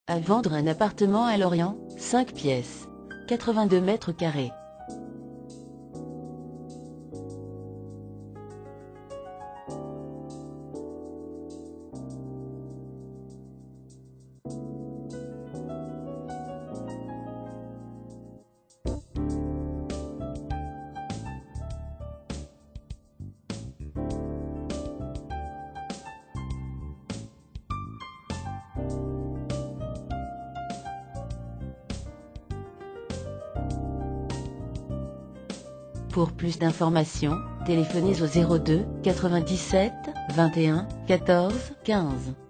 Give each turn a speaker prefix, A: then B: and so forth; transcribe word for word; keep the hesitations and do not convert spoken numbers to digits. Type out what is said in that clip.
A: À vendre un appartement à Lorient, cinq pièces, quatre-vingt-deux mètres carrés. Pour plus d'informations, téléphonez au zéro deux quatre-vingt-dix-sept vingt et un quatorze quinze.